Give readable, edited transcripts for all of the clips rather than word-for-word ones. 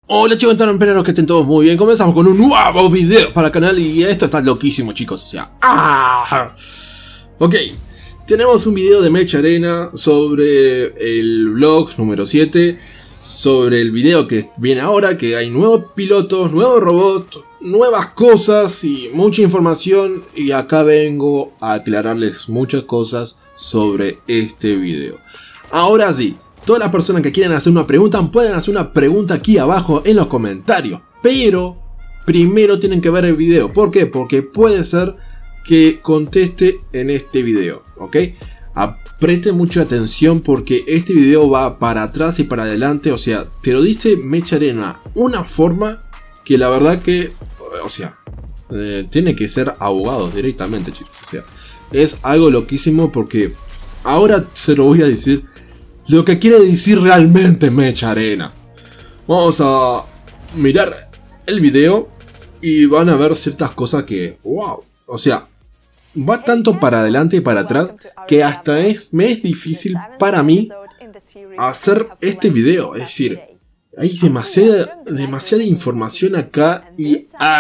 Hola chicos, espero que estén todos muy bien. Comenzamos con un nuevo video para el canal y esto está loquísimo, chicos. O sea, ok, tenemos un video de Mech Arena sobre el vlog número 7, sobre el video que viene ahora, que hay nuevos pilotos, nuevos robots, nuevas cosas y mucha información. Y acá vengo a aclararles muchas cosas sobre este video. Ahora sí. Todas las personas que quieran hacer una pregunta pueden hacer una pregunta aquí abajo en los comentarios. Pero primero tienen que ver el video. ¿Por qué? Porque puede ser que conteste en este video. ¿Ok? Preste mucha atención porque este video va para atrás y para adelante. O sea, te lo dice Mech Arena. Una forma que la verdad que... O sea, tiene que ser abogados directamente, chicos. O sea, es algo loquísimo porque ahora se lo voy a decir... Lo que quiere decir realmente Mech Arena. Vamos a mirar el video y van a ver ciertas cosas que... ¡Wow! O sea, va tanto para adelante y para atrás que hasta me es difícil para mí hacer este video. Es decir, hay demasiada información acá y...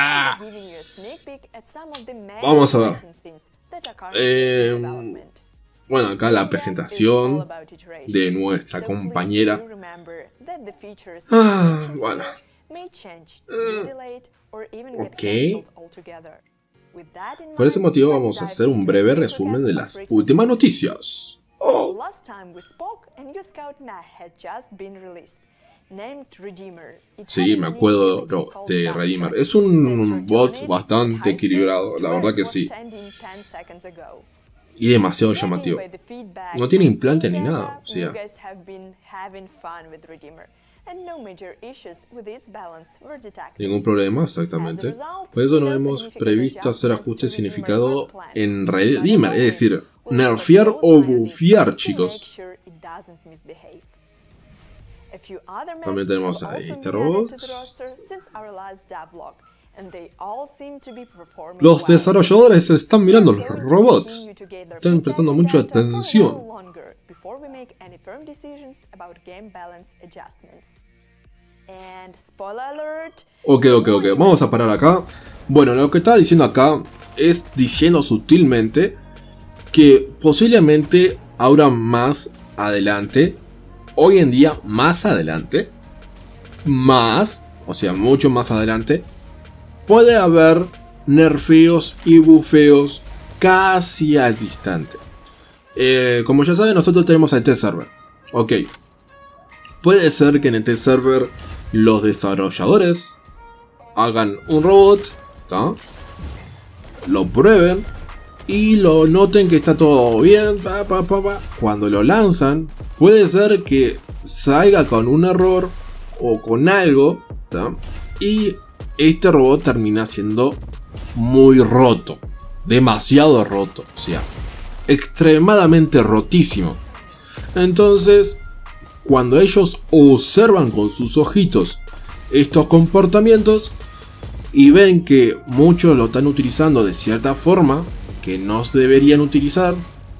Vamos a ver. Bueno, acá la presentación de nuestra compañera. Bueno. Ok. Por ese motivo vamos a hacer un breve resumen de las últimas noticias. Oh. Sí, me acuerdo de Redeemer. Es un bot bastante equilibrado, la verdad que sí. Y demasiado llamativo. No tiene implante ni nada, o sea. Ningún problema, exactamente. Por eso no hemos previsto hacer ajustes significados en Redeemer, es decir, nerfear o bufear, chicos. También tenemos a este robot. Los desarrolladores están mirando los robots. Están prestando mucha atención. Ok, vamos a parar acá. Bueno, lo que está diciendo acá es diciendo sutilmente que posiblemente ahora más adelante, hoy en día más adelante, o sea, mucho más adelante, puede haber nerfeos y bufeos casi al instante. Como ya saben, nosotros tenemos el test server. Ok. Puede ser que en el test server los desarrolladores hagan un robot, ¿tá? Lo prueben y lo noten que está todo bien. Cuando lo lanzan, puede ser que salga con un error o con algo, ¿tá? Y este robot termina siendo muy roto. Demasiado roto. O sea, extremadamente rotísimo. Entonces, cuando ellos observan con sus ojitos estos comportamientos y ven que muchos lo están utilizando de cierta forma que no se deberían utilizar,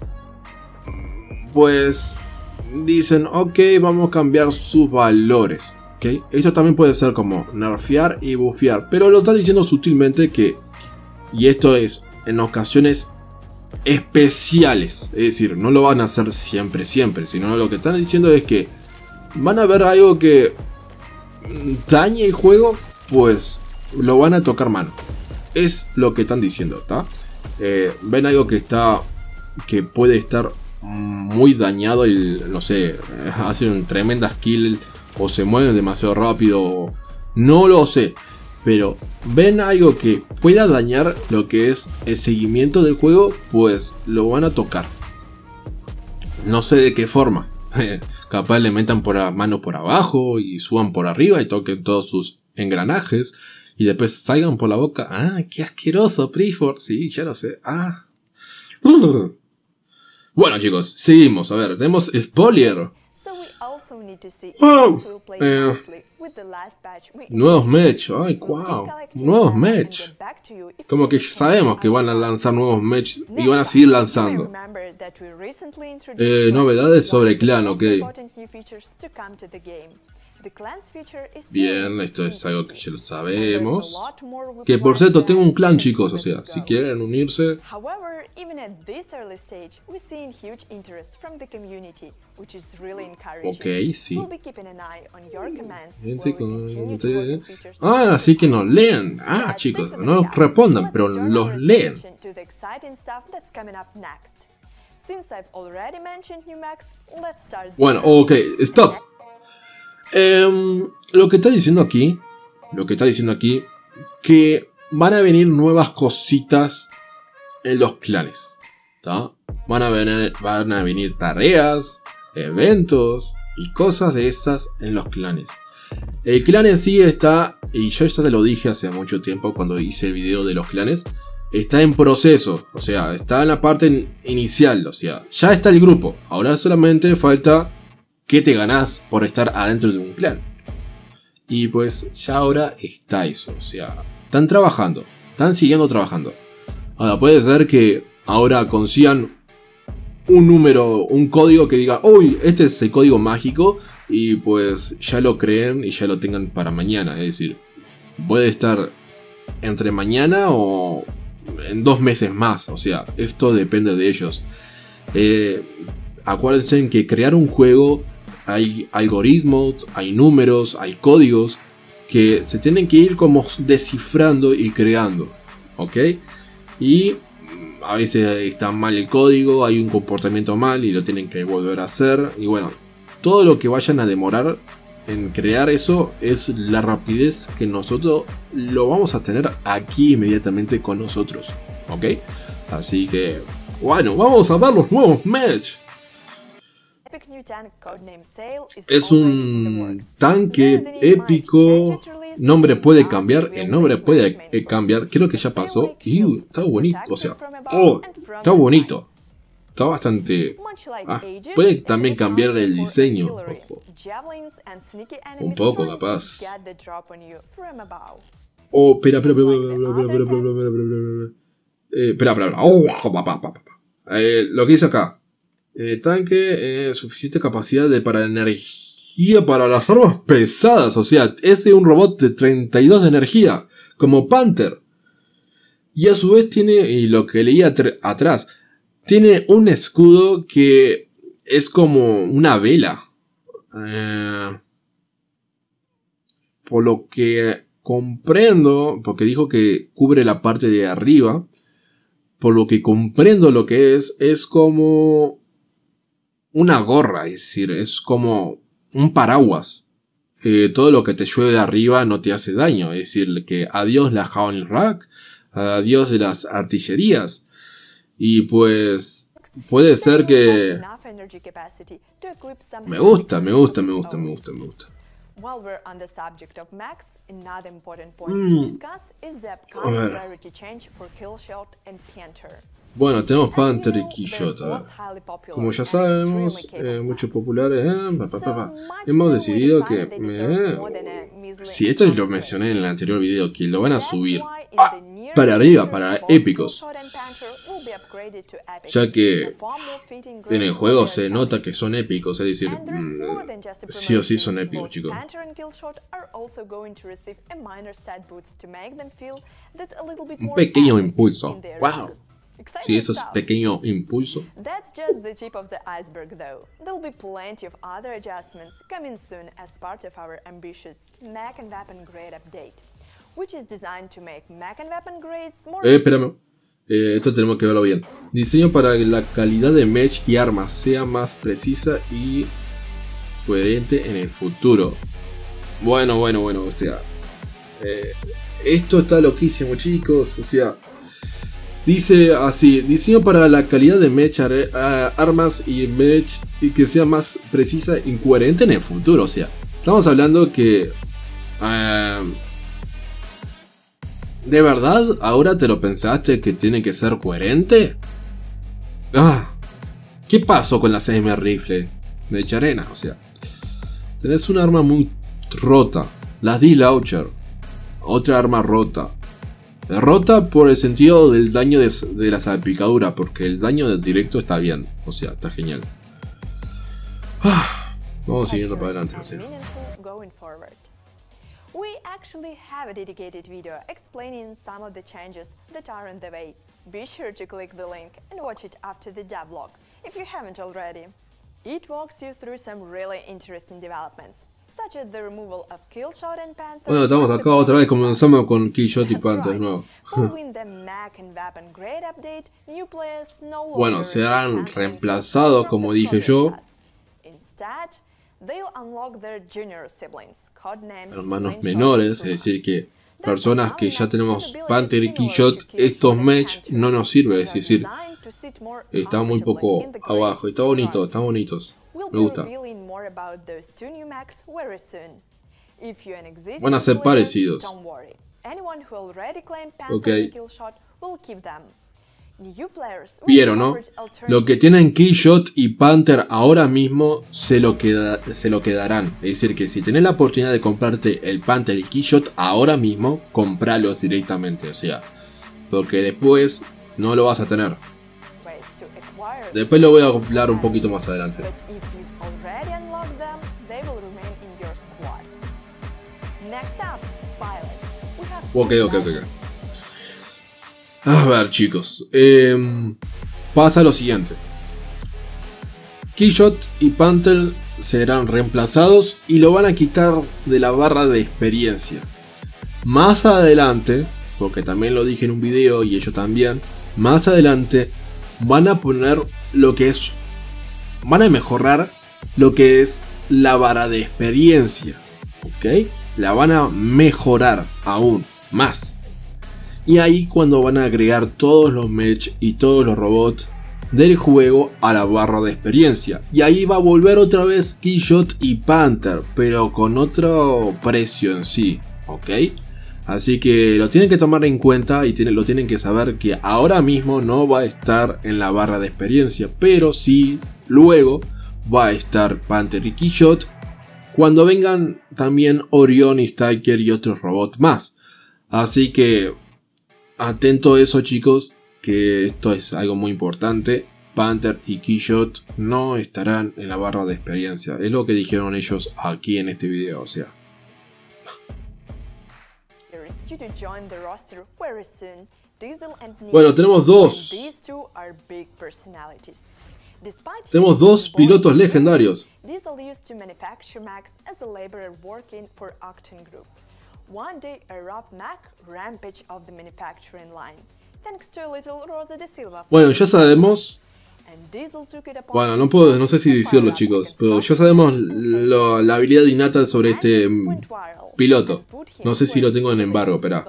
pues dicen, ok, vamos a cambiar sus valores. ¿Okay? Esto también puede ser como nerfear y bufear, pero lo está diciendo sutilmente que, y esto es en ocasiones especiales, es decir, no lo van a hacer siempre, sino lo que están diciendo es que van a ver algo que dañe el juego, pues lo van a tocar mano. Es lo que están diciendo, ¿tá? Ven algo que puede estar muy dañado y no sé, hacen tremendas kills o se mueven demasiado rápido, no lo sé, pero ven algo que pueda dañar lo que es el seguimiento del juego, pues lo van a tocar. No sé de qué forma. Capaz le metan por la mano por abajo y suban por arriba y toquen todos sus engranajes y después salgan por la boca. Ah, qué asqueroso, Prefor. Sí, ya lo sé. Bueno, chicos, seguimos. A ver, tenemos spoiler. Nuevos Mech, ay, wow, nuevos Mech. Como que ya sabemos que van a lanzar nuevos Mech y van a seguir lanzando. Novedades sobre Clan, ok. Bien, esto es algo que ya lo sabemos. Que por cierto, tengo un clan, chicos, o sea, si quieren unirse. Ok, sí. Ah, así que nos leen. Ah, chicos, no respondan, pero los leen. Bueno, ok, stop. Lo que está diciendo aquí, que van a venir nuevas cositas en los clanes, ¿tá? Van a venir tareas, eventos y cosas de estas en los clanes. El clan en sí está, y yo ya te lo dije hace mucho tiempo cuando hice el video de los clanes, está en proceso, o sea, está en la parte inicial, o sea, ya está el grupo, ahora solamente falta que te ganás por estar adentro de un clan. Y pues ya ahora está eso, o sea, están trabajando, están siguiendo trabajando. Ahora puede ser que ahora consigan un número, un código que diga, uy, este es el código mágico, y pues ya lo creen y ya lo tengan para mañana, es decir, puede estar entre mañana o en 2 meses más, o sea, esto depende de ellos. Acuérdense en que crear un juego hay algoritmos, hay números, hay códigos que se tienen que ir como descifrando y creando, ¿ok? Y a veces está mal el código, hay un comportamiento mal y lo tienen que volver a hacer. Y bueno, todo lo que vayan a demorar en crear eso es la rapidez que nosotros lo vamos a tener aquí inmediatamente con nosotros, ¿ok? Así que, bueno, vamos a ver los nuevos match. Es un tanque épico. Nombre puede cambiar. El nombre puede cambiar. Creo que ya pasó. Y está bonito. O sea, oh, está bonito. Está bastante. Ah, puede también cambiar el diseño. Ojo. Un poco, capaz. Oh, espera. Lo que dice acá. Tanque, suficiente capacidad para energía para las armas pesadas. O sea, es de un robot de 32 de energía, como Panther. Y a su vez tiene, y lo que leí atrás, tiene un escudo que es como una vela. Por lo que comprendo, porque dijo que cubre la parte de arriba. Por lo que comprendo lo que es como una gorra, es decir, es como un paraguas. Todo lo que te llueve de arriba no te hace daño, es decir, que adiós la Howling Rack, adiós de las artillerías. Y pues puede ser que... Me gusta. While we're on the subject of mechs, another important point to discuss is the upcoming rarity change for Killshot and Panther. Bueno, tenemos Panther y Killshot. Como ya sabemos, muchos populares. Hemos decidido que... Si esto lo mencioné en el anterior video, que lo van a subir para arriba, para épicos. Ya que en el juego se nota que son épicos, es decir, sí o sí son épicos, chicos. Un pequeño impulso. ¡Wow! Sí, eso es pequeño impulso. That's just the tip of the iceberg, though. There'll be plenty of other adjustments coming soon as part of our ambitious Mech and Weapon Grade update, which is designed to make Mech and Weapon grades more... Espérame. Esto tenemos que verlo bien. Diseño para que la calidad de mech y armas sea más precisa y coherente en el futuro. Bueno, o sea, esto está loquísimo, chicos. O sea, dice así: diseño para la calidad de mech, armas y mech y que sea más precisa y coherente en el futuro. O sea, estamos hablando que ¿de verdad ahora te lo pensaste que tiene que ser coherente? ¿Qué pasó con la CM Rifle? Mecharena, o sea, tenés un arma muy rota, la D-Launcher, otra arma rota. Rota por el sentido del daño de la salpicadura, porque el daño del directo está bien, o sea, está genial. Vamos siguiendo para adelante, no sé. going forward. We actually have a dedicated video explaining some of the changes that are on the way. Be sure to click the link and watch it after the devlog if you haven't already. It walks you through some really interesting developments, such as the removal of Killshot and Panther. Bueno, estamos acá otra vez, comenzamos con Killshot y Panther de nuevo. Following the Mech and Weapon Grade update, new players no longer Bueno, serán reemplazados, como dije yo. Instead, they'll unlock their junior siblings, codenamed Hermanos menores, es decir que personas que ya tenemos Panther y Killshot, estos match no nos sirve, es decir, está muy poco abajo, está bonito, están bonitos, me gusta. Van a ser parecidos. Ok. Vieron, ¿no? Lo que tienen Killshot y Panther ahora mismo se lo quedarán. Es decir, que si tenés la oportunidad de comprarte el Panther y Killshot ahora mismo, compralos directamente. O sea, porque después no lo vas a tener. Después lo voy a hablar un poquito más adelante. Ok. A ver, chicos, pasa lo siguiente. Killshot y Panther serán reemplazados y lo van a quitar de la barra de experiencia. Más adelante, porque también lo dije en un video y ellos también, más adelante van a poner lo que es, van a mejorar lo que es la barra de experiencia, ¿ok? La van a mejorar aún más. Y ahí cuando van a agregar todos los mech y todos los robots del juego a la barra de experiencia. Y ahí va a volver otra vez Killshot y Panther, pero con otro precio en sí, ¿ok? Así que lo tienen que tomar en cuenta y lo tienen que saber que ahora mismo no va a estar en la barra de experiencia, pero sí luego va a estar Panther y Killshot cuando vengan también Orion y Striker y otros robots más. Así que atento a eso, chicos, que esto es algo muy importante. Panther y Killshot no estarán en la barra de experiencia. Es lo que dijeron ellos aquí en este video, o sea. Bueno, tenemos dos. Tenemos dos pilotos legendarios. One day a rough Mac rampage of the manufacturing line, thanks to a little Rosa de Silva. Bueno, ya sabemos. Bueno, no sé si decirlo, chicos, pero ya sabemos la habilidad innata sobre este piloto. No sé si lo tengo en embargo, espera.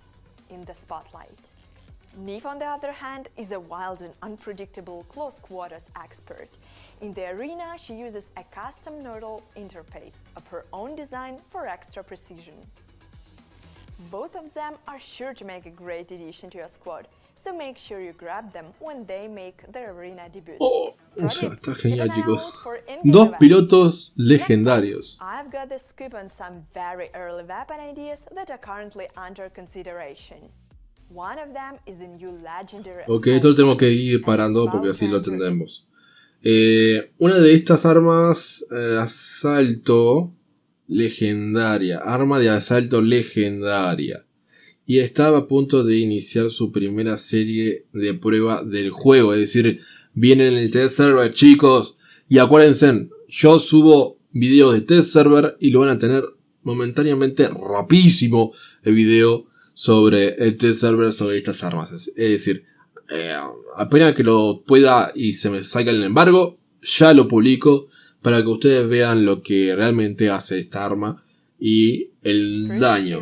Neve, on the other hand, is a wild and unpredictable close quarters expert. In the arena, she uses a custom nodal interface of her own design for extra precision. Both of them are sure to make a great addition to your squad, so make sure you grab them when they make their arena debuts. Oh, o sea, está genial, chicos. Dos pilotos legendarios. I've got the scoop on some very early weapon ideas that are currently under consideration. One of them is a new legendary. Ok, esto lo tenemos que ir parando porque así lo entendemos. Una de estas armas asalto legendaria, arma de asalto legendaria, y estaba a punto de iniciar su primera serie de prueba del juego, es decir, viene en el test server, chicos, y acuérdense, yo subo videos de test server y lo van a tener momentáneamente rapidísimo el video sobre el test server sobre estas armas, es decir, apenas que lo pueda y se me salga el embargo, ya lo publico para que ustedes vean lo que realmente hace esta arma y el daño.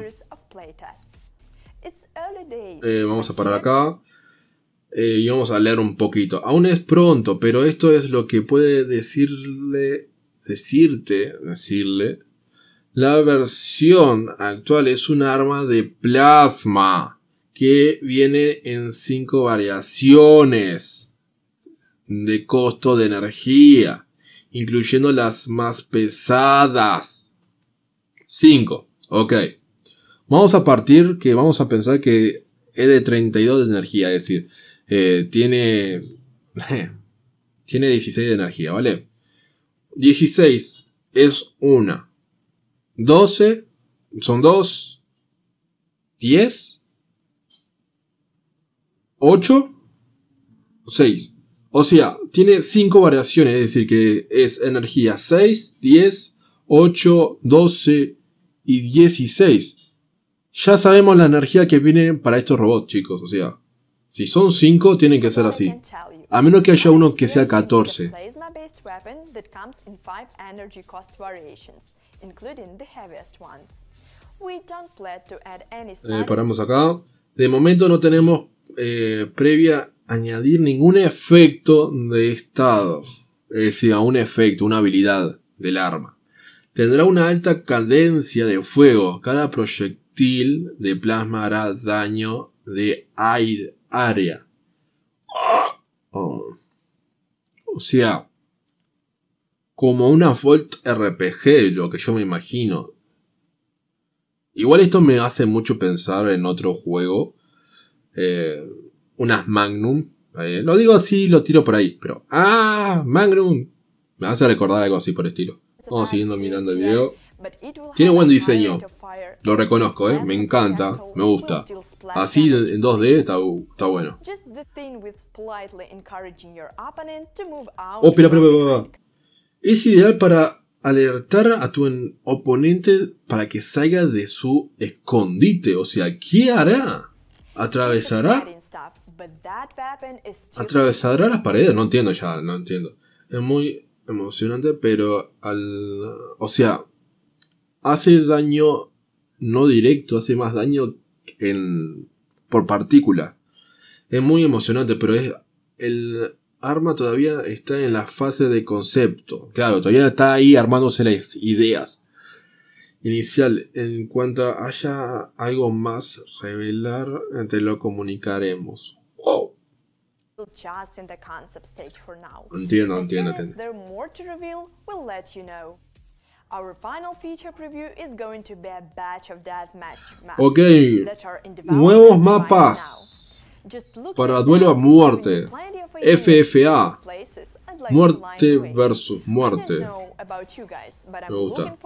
Vamos a parar acá y vamos a leer un poquito. Aún es pronto, pero esto es lo que puede decirle. La versión actual es un arma de plasma que viene en 5 variaciones de costo de energía, incluyendo las más pesadas. 5. Ok. Vamos a pensar que es de 32 de energía, es decir, tiene 16 de energía, ¿vale? 16 es una. 12, son 2, 10, 8, 6. O sea, tiene 5 variaciones, es decir, que es energía 6, 10, 8, 12 y 16. Ya sabemos la energía que viene para estos robots, chicos. O sea, si son 5, tienen que ser así. A menos que haya uno que sea 14. Paramos acá. De momento no tenemos previa añadir ningún efecto de estado. Es decir, un efecto, una habilidad del arma. Tendrá una alta cadencia de fuego. Cada proyectil de plasma hará daño de área. Oh. O sea, como una Volt RPG, lo que yo me imagino. Igual esto me hace mucho pensar en otro juego. Unas Magnum. Lo digo así, lo tiro por ahí. Pero, Magnum. Me hace recordar algo así por estilo. Vamos siguiendo mirando el video. Tiene buen diseño. Lo reconozco, me encanta, me gusta. Así en 2D está bueno. Oh, espera. Es ideal para alertar a tu oponente para que salga de su escondite. O sea, ¿qué hará? ¿Atravesará las paredes? No entiendo. Es muy emocionante, pero o sea, hace daño no directo, hace más daño por partícula. Es muy emocionante, pero el arma todavía está en la fase de concepto. Claro, todavía está ahí armándose las ideas inicial. En cuanto haya algo más revelar, te lo comunicaremos. Wow. Entiendo. Ok, nuevos mapas para duelo a muerte. FFA. Muerte versus muerte. Me gusta.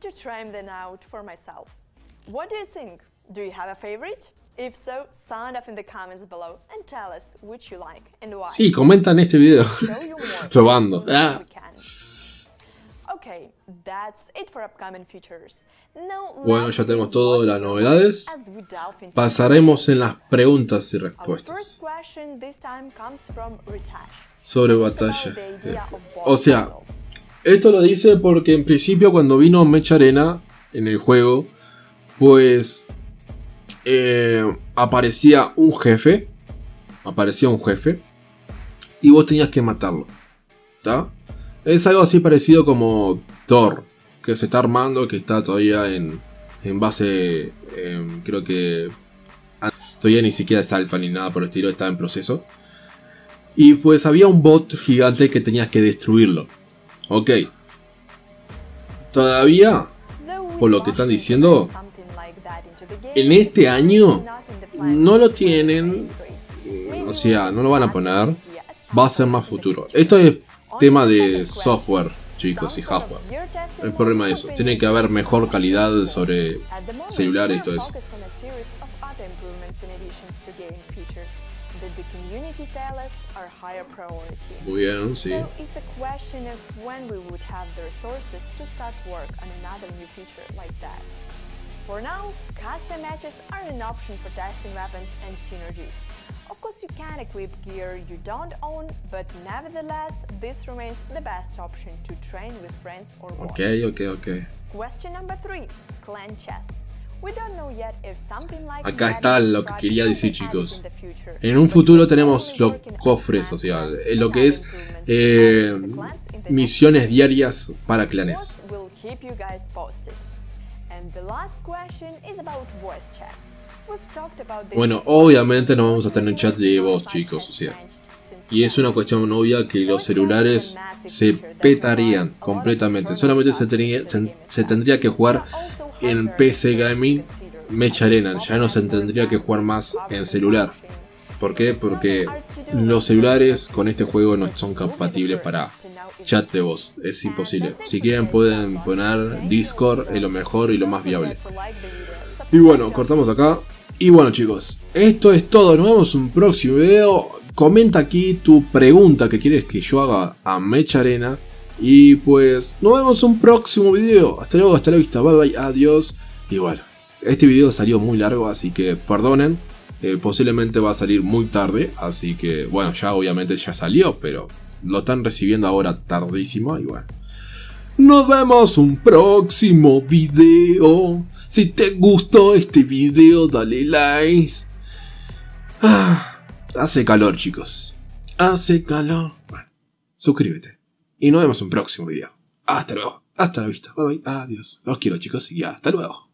Sí, comenta en este video. Probando. Bueno, ya tenemos todas las novedades. Pasaremos en las preguntas y respuestas. Sobre batalla. O sea, esto lo dice porque en principio cuando vino Mecha Arena en el juego, pues aparecía un jefe. Y vos tenías que matarlo. ¿Está? Es algo así parecido como Thor, que se está armando, que está todavía en base, creo que todavía ni siquiera es alfa ni nada por el estilo, está en proceso. Y pues había un bot gigante que tenías que destruirlo. Ok. Todavía, por lo que están diciendo, en este año no lo tienen, o sea, no lo van a poner, va a ser más futuro. Esto es tema de software, chicos, y hardware. El problema es eso, tiene que haber mejor calidad sobre celulares y todo eso. Muy bien, sí. For now, custom matches are an option for testing weapons and synergies. Of course, you can equip gear you don't own, but nevertheless, this remains the best option to train with friends or bots. Okay. Question number 3. Clan chests. We don't know yet if something like acá está lo que quería decir, chicos. En un futuro tenemos los cofres, o sea, lo que es misiones diarias para clanes. Bueno, obviamente no vamos a tener chat de voz, chicos, o sea. Y es una cuestión obvia que los celulares se petarían completamente. Solamente se tendría que jugar en PC Gaming Mecha Arena. Ya no se tendría que jugar más en celular. ¿Por qué? Porque los celulares con este juego no son compatibles para chat de voz. Es imposible. Si quieren pueden poner Discord, es lo mejor y lo más viable. Y bueno, cortamos acá. Y bueno chicos, esto es todo. Nos vemos en un próximo video. Comenta aquí tu pregunta que quieres que yo haga a Mecha Arena. Y pues nos vemos en un próximo video. Hasta luego, hasta la vista. Bye bye, adiós. Y bueno, este video salió muy largo, así que perdonen. Posiblemente va a salir muy tarde, así que bueno, ya obviamente ya salió, pero lo están recibiendo ahora tardísimo y bueno. Nos vemos un próximo video. Si te gustó este video, dale like. Hace calor, chicos. Hace calor. Bueno, suscríbete. Y nos vemos en un próximo video. Hasta luego. Hasta la vista. Bye bye. Adiós. Los quiero, chicos, y hasta luego.